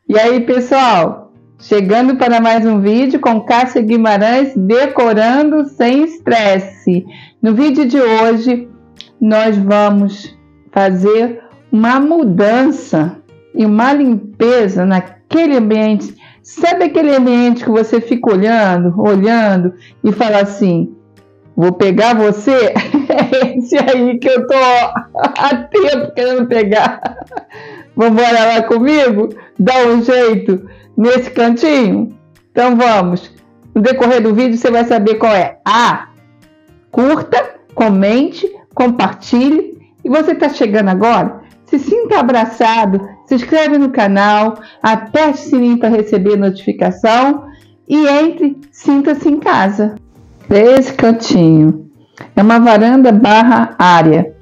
E aí, pessoal, chegando para mais um vídeo com Cássia Guimarães, decorando sem estresse. No vídeo de hoje, nós vamos fazer uma mudança e uma limpeza naquele ambiente. Sabe aquele ambiente que você fica olhando e fala assim, vou pegar você? É esse aí que eu tô há tempo querendo pegar. Vamos lá comigo? Dá um jeito nesse cantinho? Então vamos. No decorrer do vídeo você vai saber qual é. Curta, comente, compartilhe. E você está chegando agora? Se sinta abraçado, se inscreve no canal, aperte o sininho para receber notificação e entre, sinta-se em casa. Esse cantinho é uma varanda barra área,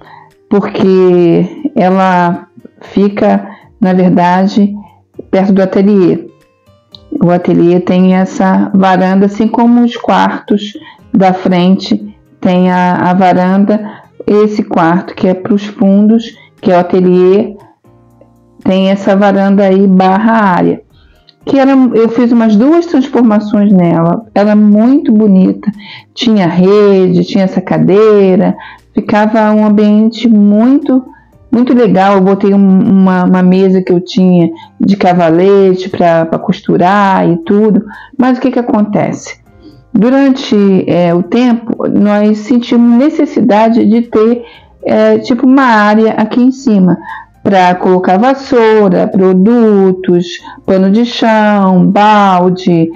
porque ela fica, na verdade, perto do ateliê. O ateliê tem essa varanda, assim como os quartos da frente tem a varanda. Esse quarto que é para os fundos, que é o ateliê, tem essa varanda aí barra área. Eu fiz umas 2 transformações nela. Ela é muito bonita. Tinha rede, tinha essa cadeira. Ficava um ambiente muito legal. Eu botei uma mesa que eu tinha de cavalete para costurar e tudo. Mas o que acontece? Durante o tempo, nós sentimos necessidade de ter tipo uma área aqui em cima para colocar vassoura, produtos, pano de chão, balde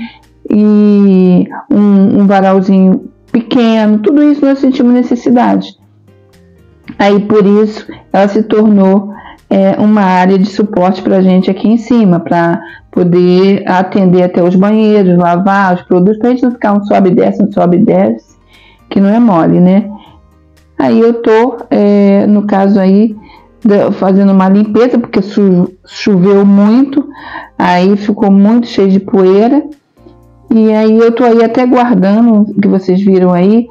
e um varalzinho pequeno. Tudo isso nós sentimos necessidade. Aí por isso ela se tornou uma área de suporte para a gente aqui em cima, para poder atender até os banheiros, lavar os produtos, para a gente não ficar um sobe e desce, que não é mole, né? Aí eu tô, no caso aí, fazendo uma limpeza, porque choveu muito, aí ficou muito cheio de poeira, e aí eu tô aí até guardando, que vocês viram aí,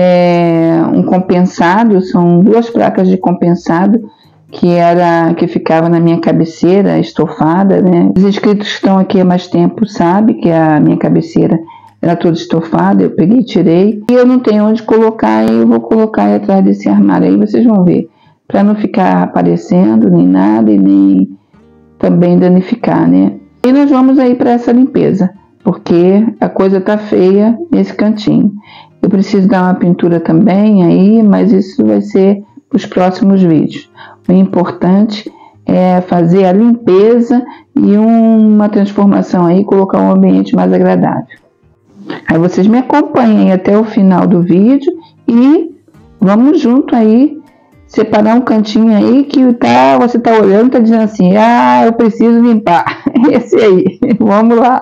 um compensado, são 2 placas de compensado, que ficava na minha cabeceira estofada, né? Os inscritos que estão aqui há mais tempo sabem que a minha cabeceira era toda estofada, eu peguei e tirei, e eu não tenho onde colocar, e eu vou colocar aí atrás desse armário aí, vocês vão ver, para não ficar aparecendo nem nada e nem também danificar, né? E nós vamos aí para essa limpeza, porque a coisa tá feia nesse cantinho. Eu preciso dar uma pintura também aí, mas isso vai ser para os próximos vídeos. O importante é fazer a limpeza e uma transformação aí, colocar um ambiente mais agradável. Aí vocês me acompanhem até o final do vídeo e vamos junto aí separar um cantinho aí que você tá olhando e tá dizendo assim, eu preciso limpar. Esse aí, vamos lá.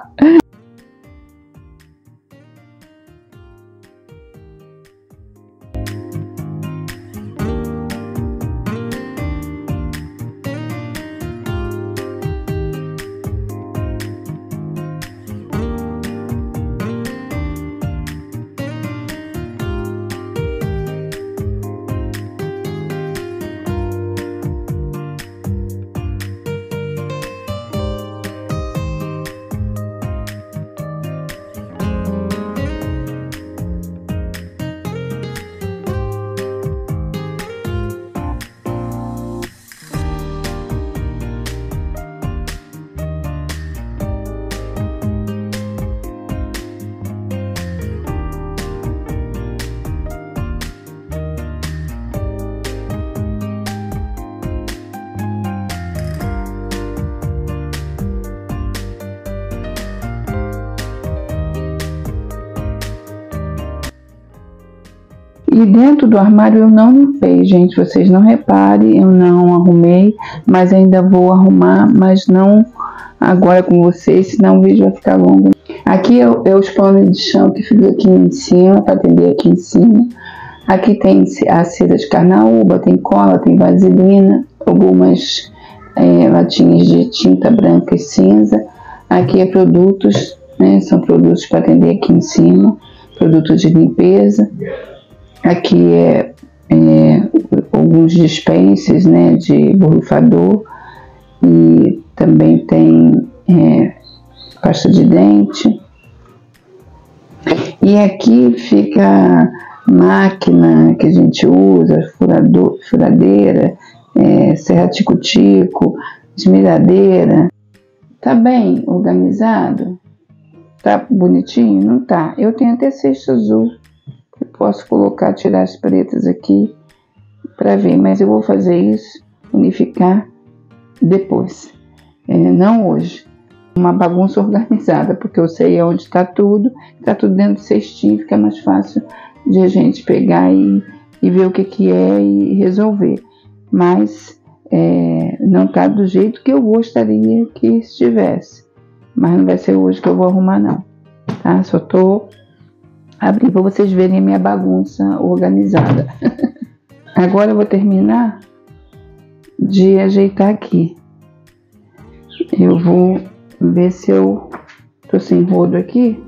E dentro do armário eu não limpei, gente, vocês não reparem, eu não arrumei, mas ainda vou arrumar, mas não agora com vocês, senão o vídeo vai ficar longo. Aqui é os panos de chão que ficam aqui em cima, para atender aqui em cima. Aqui tem a cera de carnaúba, tem cola, tem vaselina, algumas latinhas de tinta branca e cinza. Aqui é produtos, né, são produtos para atender aqui em cima, produtos de limpeza. Aqui alguns dispenses, né, de borrifador, e também tem pasta de dente. E aqui fica a máquina que a gente usa, furadeira, serra tico-tico, esmeradeira. Tá bem organizado? Tá bonitinho? Não tá. Eu tenho até cesto azul. Eu posso colocar, tirar as pretas aqui para ver, mas eu vou fazer isso, unificar depois. Não hoje. Uma bagunça organizada, porque eu sei onde está tudo dentro do cestinho, fica mais fácil de a gente pegar e ver o que é e resolver. Mas não está do jeito que eu gostaria que estivesse. Mas não vai ser hoje que eu vou arrumar, não. Tá? Só tô abrindo para vocês verem a minha bagunça organizada. Agora eu vou terminar de ajeitar aqui. Eu vou ver se eu tô sem rodo aqui.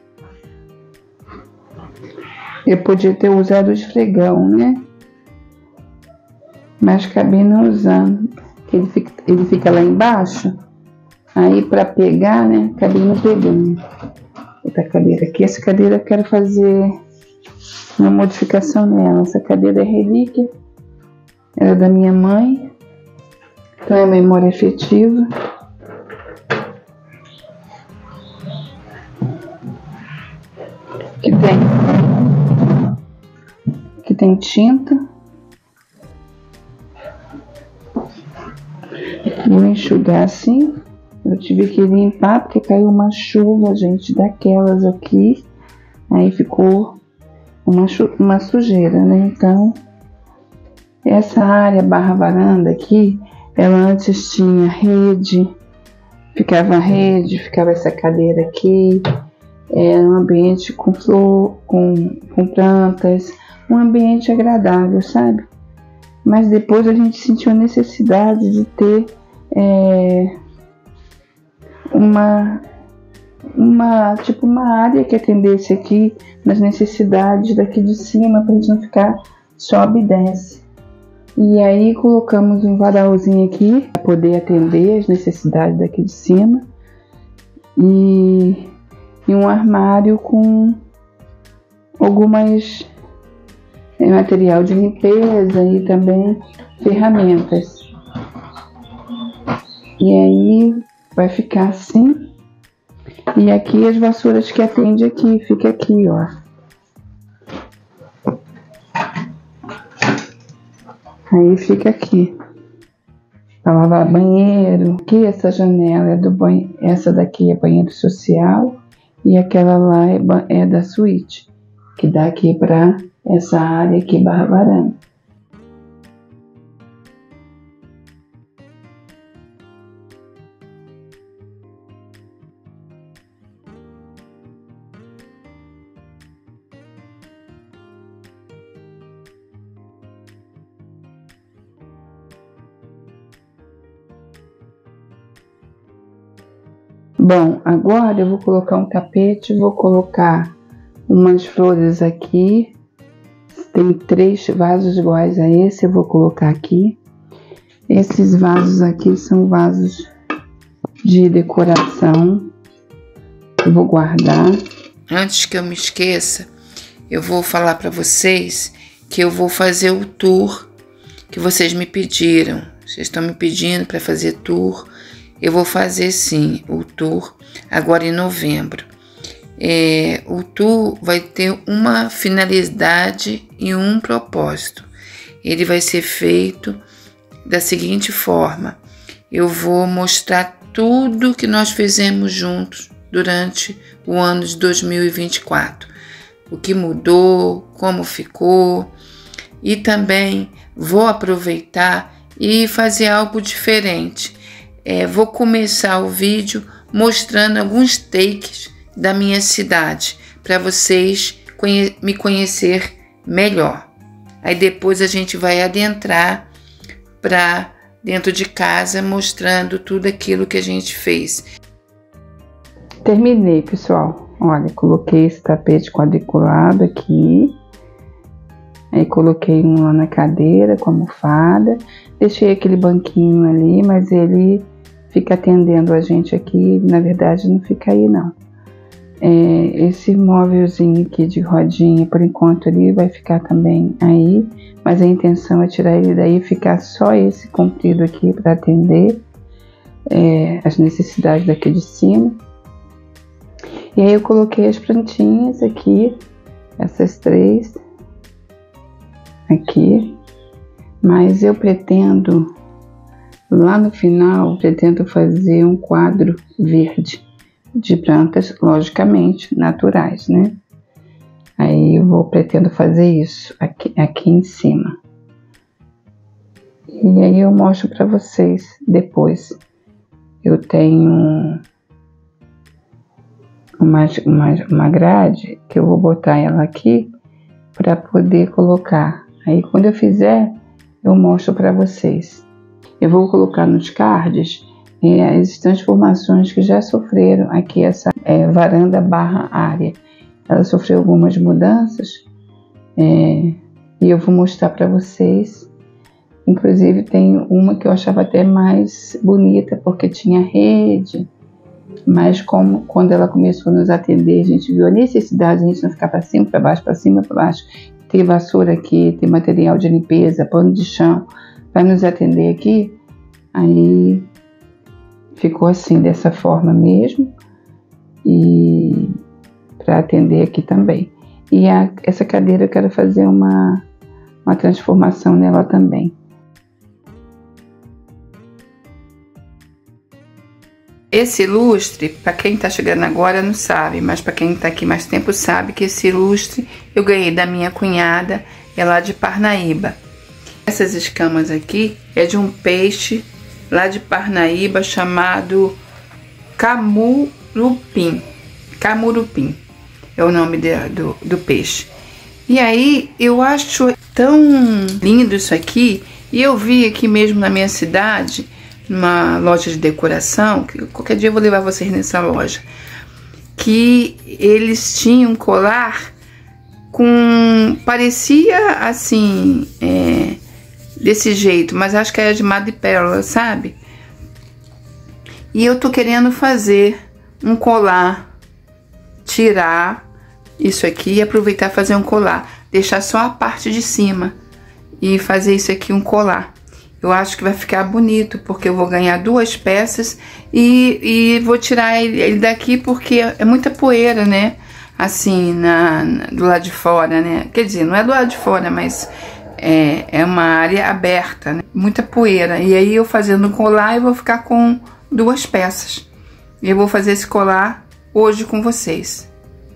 Eu podia ter usado o esfregão, né? Mas acabei não usando. Ele fica lá embaixo. Aí para pegar, né? Acabei não pegando. Outra cadeira aqui. Essa cadeira eu quero fazer uma modificação nela. Essa cadeira é relíquia. Era da minha mãe. Então é memória afetiva. Que tem tinta. Vou enxugar assim. Eu tive que limpar porque caiu uma chuva, gente, daquelas aqui. Aí ficou uma sujeira, né? Então, essa área barra varanda aqui, ela antes tinha rede, ficava essa cadeira aqui. Era um ambiente com flor, com plantas, um ambiente agradável, sabe? Mas depois a gente sentiu a necessidade de ter uma área que atendesse aqui nas necessidades daqui de cima, para a gente não ficar sobe e desce. E aí colocamos um varalzinho aqui para poder atender as necessidades daqui de cima e um armário com algumas material de limpeza e também ferramentas. E aí vai ficar assim. E aqui as vassouras que atende aqui, fica aqui, ó. Aí fica aqui. Para lavar banheiro. Aqui essa janela é do banheiro, essa daqui é banheiro social e aquela lá é da suíte, que dá aqui para essa área aqui barra varanda. Bom, agora eu vou colocar um tapete, vou colocar umas flores aqui. Tem 3 vasos iguais a esse, eu vou colocar aqui. Esses vasos aqui são vasos de decoração. Eu vou guardar. Antes que eu me esqueça, eu vou falar para vocês que eu vou fazer o tour que vocês me pediram. Vocês estão me pedindo para fazer tour. Eu vou fazer sim o tour agora em novembro. O tour vai ter uma finalidade e um propósito. Ele vai ser feito da seguinte forma: eu vou mostrar tudo que nós fizemos juntos durante o ano de 2024. O que mudou, como ficou, e também vou aproveitar e fazer algo diferente. Vou começar o vídeo mostrando alguns takes da minha cidade, para vocês me conhecer melhor. Aí depois a gente vai adentrar para dentro de casa, mostrando tudo aquilo que a gente fez. Terminei, pessoal. Olha, coloquei esse tapete quadriculado aqui. Aí coloquei um lá na cadeira com almofada. Deixei aquele banquinho ali, mas ele fica atendendo a gente aqui, na verdade não fica aí não. Esse móvelzinho aqui de rodinha, por enquanto ele vai ficar também aí, mas a intenção é tirar ele daí e ficar só esse comprido aqui para atender as necessidades daqui de cima. E aí eu coloquei as plantinhas aqui, essas 3 aqui, mas eu pretendo, lá no final, pretendo fazer um quadro verde de plantas, logicamente, naturais, né? Aí eu pretendo fazer isso aqui em cima. E aí eu mostro para vocês depois. Eu tenho uma grade que eu vou botar ela aqui para poder colocar. Aí quando eu fizer, eu mostro para vocês. Eu vou colocar nos cards as transformações que já sofreram aqui essa varanda barra área. Ela sofreu algumas mudanças e eu vou mostrar para vocês. Inclusive tem uma que eu achava até mais bonita porque tinha rede, mas quando ela começou a nos atender, a gente viu a necessidade de a gente não ficar para cima, para baixo, para cima, para baixo. Tem vassoura aqui, tem material de limpeza, pano de chão, para nos atender aqui. Aí ficou assim, dessa forma mesmo, e para atender aqui também. E essa cadeira eu quero fazer uma transformação nela também. Esse lustre, para quem está chegando agora não sabe, mas para quem está aqui mais tempo sabe que esse lustre eu ganhei da minha cunhada, é lá de Parnaíba. Essas escamas aqui é de um peixe lá de Parnaíba chamado camurupim. Camurupim é o nome do peixe. E aí eu acho tão lindo isso aqui, e eu vi aqui mesmo na minha cidade, numa loja de decoração, que qualquer dia eu vou levar vocês nessa loja, que eles tinham um colar parecia assim, desse jeito, mas acho que era de madrepérola, sabe? E eu tô querendo fazer um colar, tirar isso aqui e aproveitar e fazer um colar, deixar só a parte de cima e fazer isso aqui um colar. Eu acho que vai ficar bonito, porque eu vou ganhar 2 peças e vou tirar ele daqui porque é muita poeira, né? Assim, do lado de fora, né? Quer dizer, não é do lado de fora, mas é uma área aberta, né? Muita poeira. E aí eu fazendo um colar, eu vou ficar com 2 peças. E eu vou fazer esse colar hoje com vocês.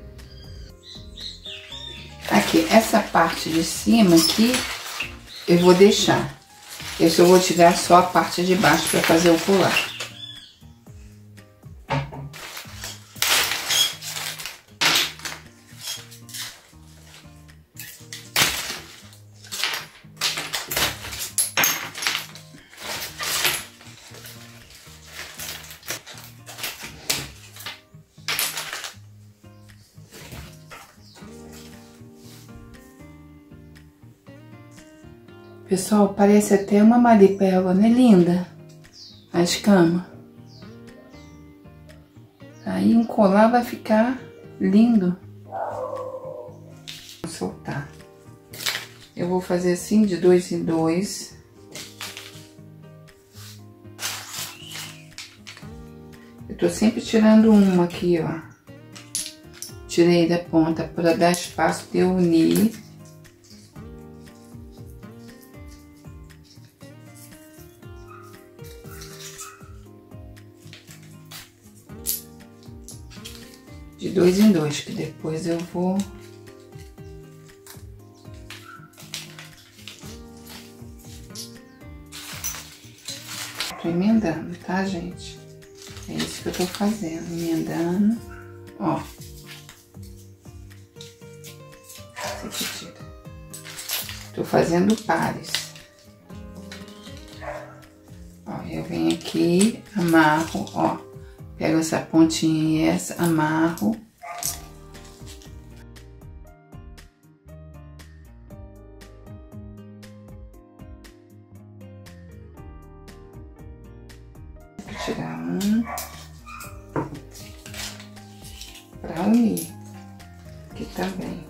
Aqui, essa parte de cima aqui, eu vou deixar. Eu só vou tirar só a parte de baixo para fazer o colar. Pessoal, parece até uma madrepérola, né? Linda a escama. Aí um colar vai ficar lindo. Vou soltar. Eu vou fazer assim de 2 em 2. Eu tô sempre tirando uma aqui, ó. Tirei da ponta para dar espaço de eu unir. De 2 em 2, que depois eu vou emendando, tá, gente? É isso que eu tô fazendo, emendando, ó. Esse aqui tira. Tô fazendo pares. Ó, eu venho aqui, amarro, ó. Pego essa pontinha e essa, amarro. Vou tirar Para unir. Aqui também.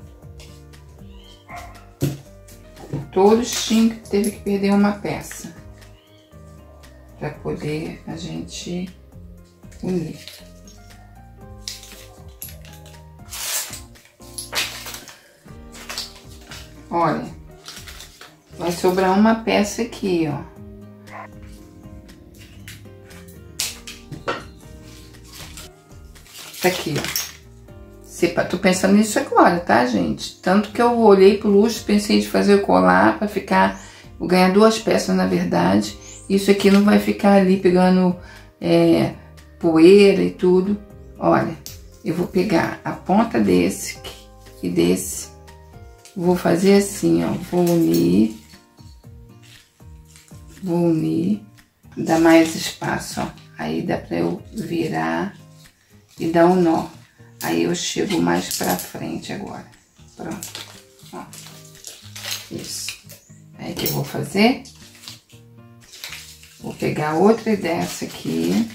Todos teve que perder uma peça para poder a gente unir. Olha, vai sobrar uma peça aqui, ó. Tá aqui, ó. Tô pensando nisso agora, tá, gente? Tanto que eu olhei pro luxo, pensei de fazer o colar pra ficar... Vou ganhar 2 peças, na verdade. Isso aqui não vai ficar ali pegando poeira e tudo. Olha, eu vou pegar a ponta desse e desse. Vou fazer assim, ó. Vou unir. Dá mais espaço, ó. Aí dá pra eu virar e dar um nó. Aí eu chego mais pra frente agora. Pronto. Ó. Isso. Aí o que eu vou fazer? Vou pegar outra dessa aqui.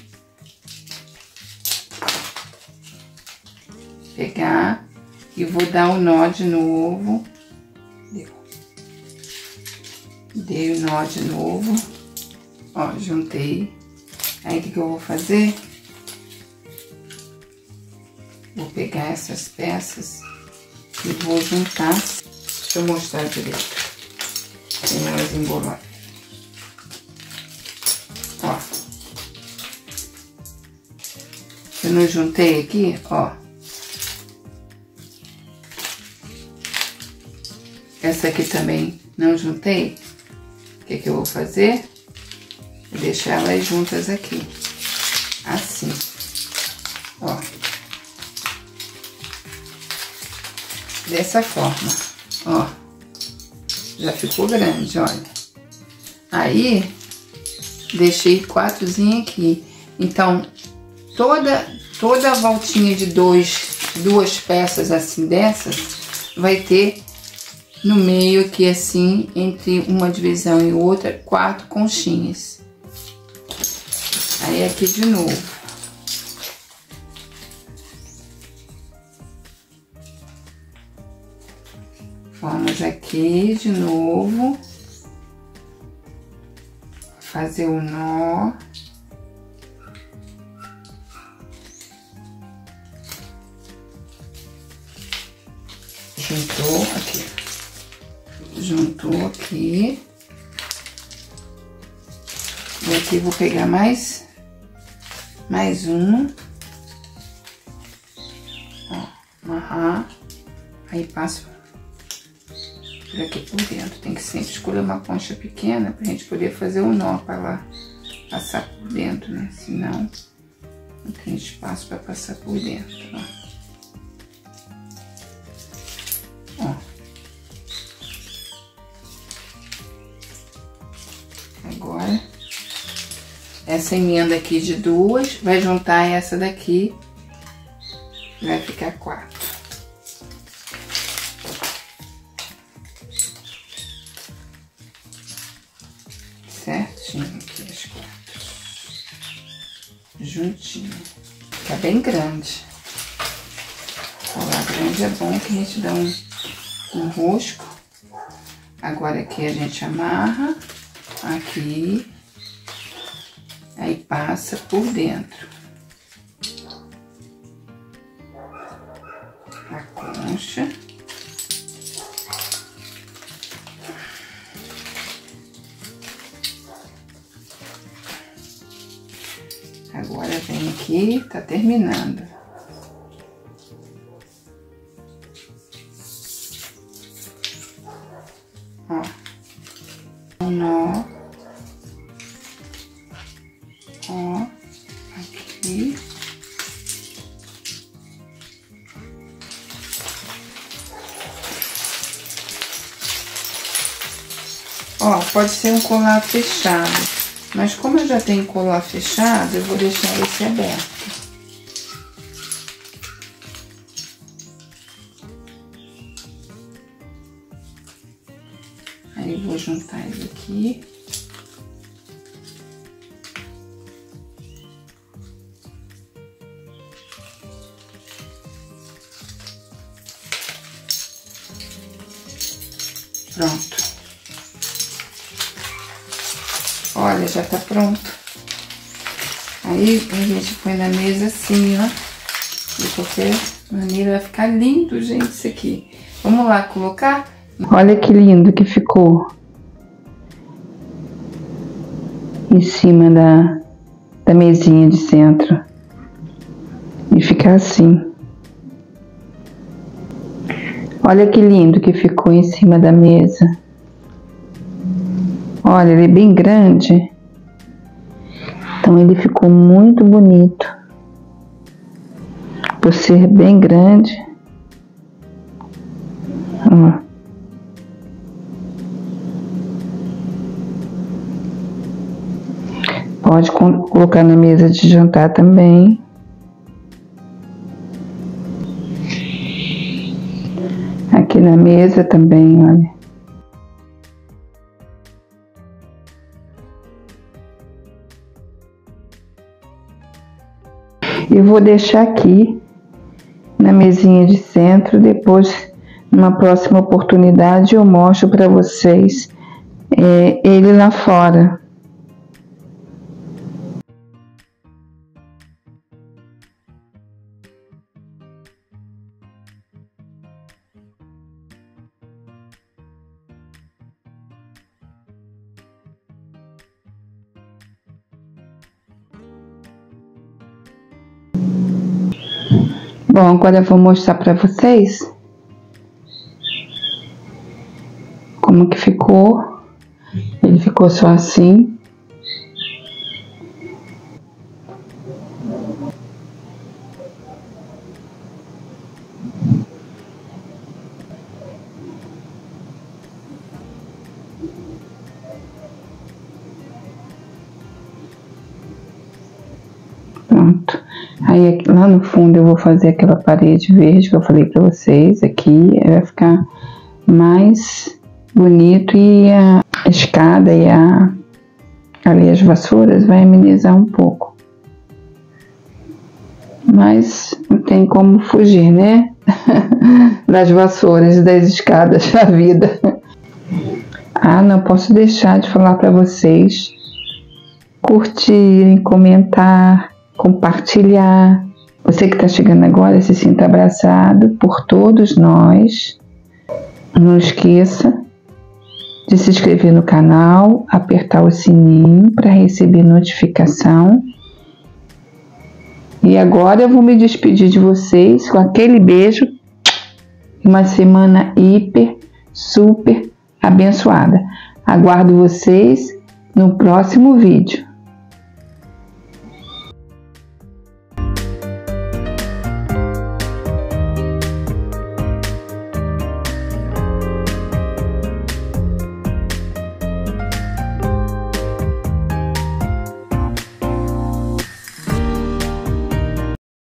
Pegar e vou dar um nó de novo. Dei o nó de novo. Ó, juntei. Aí o que eu vou fazer? Vou pegar essas peças e vou juntar. Deixa eu mostrar direito. Tem elas emboladas. Ó. Eu não juntei aqui, ó. Essa aqui também não juntei. O que eu vou fazer? Vou deixar elas juntas aqui. Assim. Ó. Dessa forma, ó, já ficou grande, olha. Aí, deixei 4zinho aqui. Então, toda a voltinha de 2 peças assim dessas, vai ter no meio aqui assim, entre uma divisão e outra, 4 conchinhas. Aí aqui de novo. Vamos aqui de novo, fazer o nó. Juntou aqui. Juntou aqui. E aqui vou pegar mais uma. Ó, amarrar. Aí passo por aqui por dentro. Tem que sempre escolher uma concha pequena pra gente poder fazer o nó pra lá passar por dentro, né? Senão não tem espaço pra passar por dentro, ó. Ó. Agora, essa emenda aqui de 2 vai juntar essa daqui, vai ficar 4. Certinho aqui as 4. Juntinho. Tá bem grande. Colar grande é bom que a gente dá um rosco. Agora aqui a gente amarra. Aqui. Aí passa por dentro. A concha. Agora vem aqui, tá terminando. Ó. Um nó. Ó. Aqui. Ó, pode ser um colar fechado. Mas como eu já tenho colar fechado, eu vou deixar esse aberto. Aí vou juntar ele aqui. Pronto. Olha, já tá pronto. Aí a gente põe na mesa assim, ó. De qualquer maneira vai ficar lindo, gente, isso aqui. Vamos lá colocar? Olha que lindo que ficou. Em cima da mesinha de centro. E ficar assim. Olha que lindo que ficou em cima da mesa. Olha, ele é bem grande. Então ele ficou muito bonito. Por ser bem grande. Ó. Pode colocar na mesa de jantar também. Aqui na mesa também, olha. Eu vou deixar aqui na mesinha de centro, depois, numa próxima oportunidade, eu mostro para vocês ele lá fora. Bom, agora eu vou mostrar para vocês como que ficou. Ele ficou só assim. Pronto. Aí lá no fundo eu vou fazer aquela parede verde que eu falei pra vocês. Aqui vai ficar mais bonito e a escada e ali as vassouras vai amenizar um pouco. Mas não tem como fugir, né? Das vassouras e das escadas da vida. Ah, não posso deixar de falar pra vocês curtirem, comentar, compartilhar. Você que está chegando agora, se sinta abraçado por todos nós. Não esqueça de se inscrever no canal, apertar o sininho para receber notificação. E agora eu vou me despedir de vocês com aquele beijo. Uma semana hiper, super abençoada. Aguardo vocês no próximo vídeo.